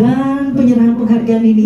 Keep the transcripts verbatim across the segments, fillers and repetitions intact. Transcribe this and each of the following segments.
Dan penyerahan penghargaan ini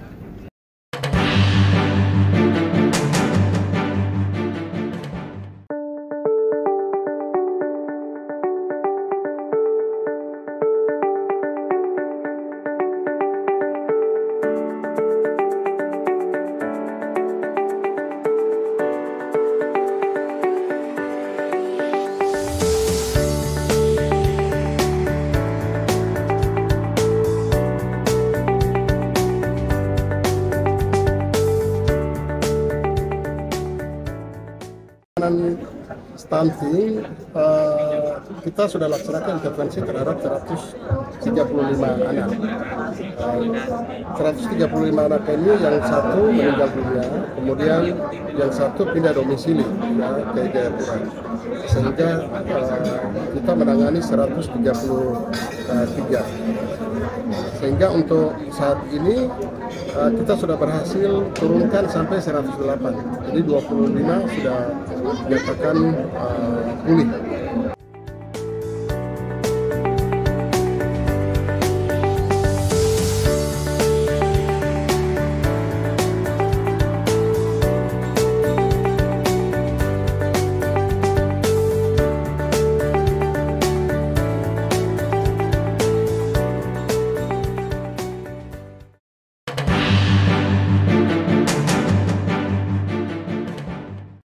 stunting, uh, kita sudah laksanakan intervensi terhadap seratus tiga puluh lima anak. Uh, seratus tiga puluh lima anak ini yang satu meninggal dunia, kemudian yang satu pindah domisili ya, ke Jayapura. Sehingga uh, kita menangani seratus tiga puluh tiga. Sehingga untuk saat ini uh, kita sudah berhasil turunkan sampai seratus delapan. Jadi dua puluh lima sudah dinyatakan uh, pulih.